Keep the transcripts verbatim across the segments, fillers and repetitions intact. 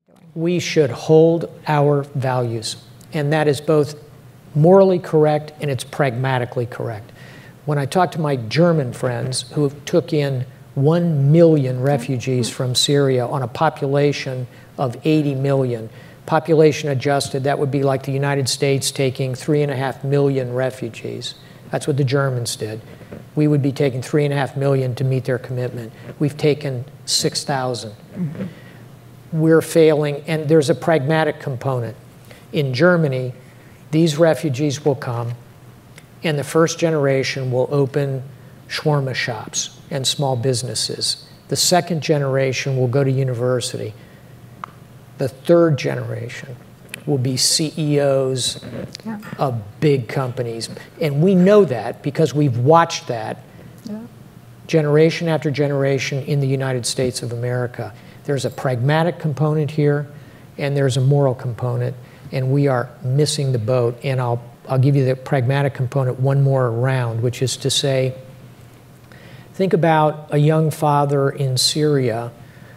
We should hold our values, and that is both morally correct and it's pragmatically correct. When I talk to my German friends who took in one million refugees from Syria on a population of eighty million, population adjusted, that would be like the United States taking three and a half million refugees. That's what the Germans did. We would be taking three and a half million to meet their commitment. We've taken six thousand. Mm-hmm. We're failing, and there's a pragmatic component. In Germany, these refugees will come, and the first generation will open shawarma shops and small businesses. The second generation will go to university. The third generation will be C E Os yeah. of big companies. And we know that because we've watched that yeah. generation after generation in the United States of America. There's a pragmatic component here, and there's a moral component, and we are missing the boat. And I'll, I'll give you the pragmatic component one more round, which is to say, think about a young father in Syria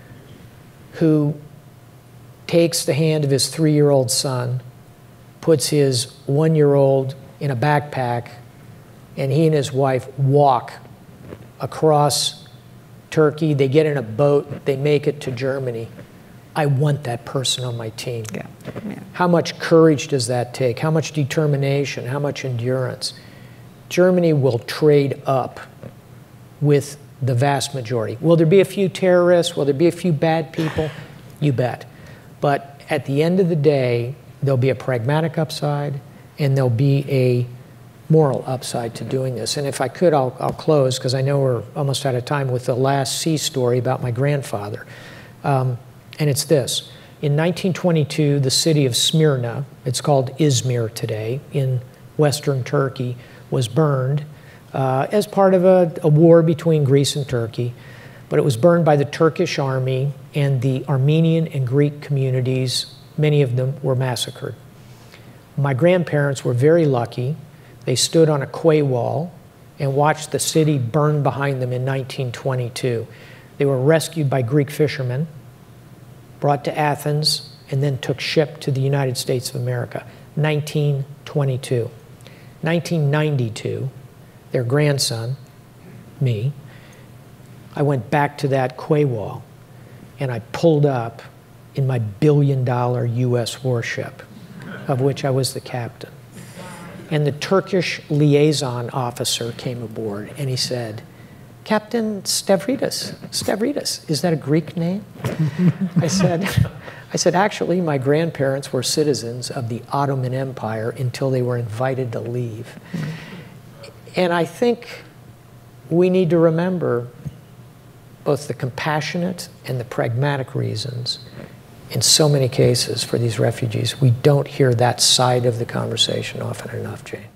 who takes the hand of his three-year-old son, puts his one-year-old in a backpack, and he and his wife walk across Turkey. They get in a boat, they make it to Germany. I want that person on my team. Yeah. Yeah. How much courage does that take? How much determination? How much endurance? Germany will trade up with the vast majority. Will there be a few terrorists? Will there be a few bad people? You bet. But at the end of the day, there'll be a pragmatic upside, and there'll be a moral upside to doing this. And if I could, I'll, I'll close, because I know we're almost out of time, with the last sea story about my grandfather. Um, and it's this. In nineteen twenty-two, the city of Smyrna, it's called Izmir today, in western Turkey, was burned uh, as part of a, a war between Greece and Turkey. But it was burned by the Turkish army, and the Armenian and Greek communities, many of them were massacred. My grandparents were very lucky. They stood on a quay wall and watched the city burn behind them in nineteen twenty-two. They were rescued by Greek fishermen, brought to Athens, and then took ship to the United States of America. nineteen twenty-two. nineteen ninety-two, their grandson, me, I went back to that quay wall, and I pulled up in my billion dollar U S warship, of which I was the captain. And the Turkish liaison officer came aboard, and he said, "Captain Stavridis, Stavridis, is that a Greek name?" I said, I said, actually, my grandparents were citizens of the Ottoman Empire until they were invited to leave. And I think we need to remember both the compassionate and the pragmatic reasons in so many cases for these refugees. We don't hear that side of the conversation often enough, Jane.